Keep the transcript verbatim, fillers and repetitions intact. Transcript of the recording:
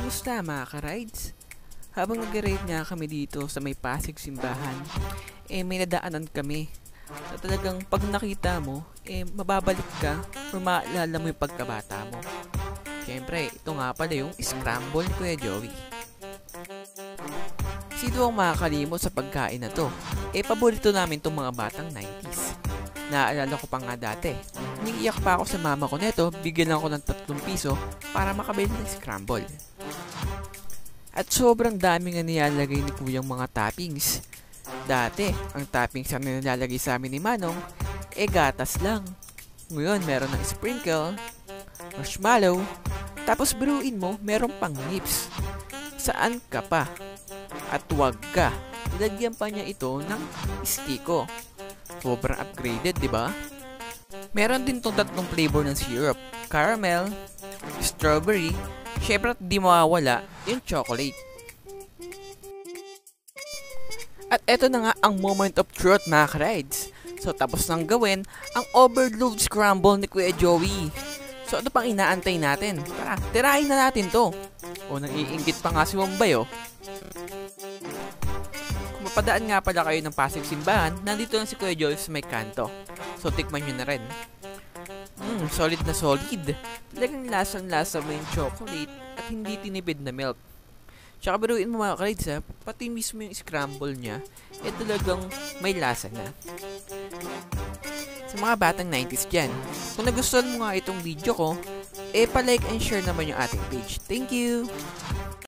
Kamusta mga ka-rides? Habang nag-ride nga kami dito sa may Pasig Simbahan, eh may nadaanan kami. Na talagang pag nakita mo, eh mababalik ka or maalala mo yung pagkabata mo. Siyempre, ito nga pala yung scramble ni Kuya Joey. Sino ang makakalimot sa pagkain na to? Eh paborito namin tong mga batang nineties. Naaalala ko pa nga dati, niiyak pa ako sa mama ko neto, bigyan lang ako ng tatlong piso para makabili ng scramble. At sobrang dami nga nilalagay ni Kuyang mga toppings. Dati, ang toppings na nilalagay sa amin ni Manong, eh gatas lang. Ngayon, meron ng sprinkle, marshmallow, tapos biruin mo, meron pang nips. Saan ka pa? At wag ka, nilagyan pa niya ito ng stiko. Sobrang upgraded, di ba? Meron din tong tatlong flavor ng syrup, caramel, strawberry, syempre at di mawawala yung chocolate. At eto na nga ang moment of truth mga ka-rides. So tapos nang gawin ang overload scramble ni Kuya Joey. So ano pang inaantay natin? Tara, tirahin na natin to. O nang iinggit pa nga si Bombay oh. Kung mapadaan nga pala kayo ng Pasig Simbahan, nandito lang si Kuya Joey sa may kanto. So tikman nyo na rin. Mm, solid na solid. Talagang lasang-lasa mo yung chocolate at hindi tinipid na milk. Tsaka biruin mo mga ka-rides ha, pati mismo yung scramble niya, eh talagang may lasa na. Sa mga batang nineties dyan, kung nagustuhan mo nga itong video ko, eh pa-like and share naman yung ating page. Thank you!